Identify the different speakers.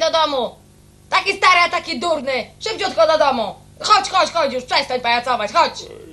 Speaker 1: do domu. Taki stary, a taki durny. Szybciutko do domu. Chodź, chodź, chodź już, przestań pajacować, chodź.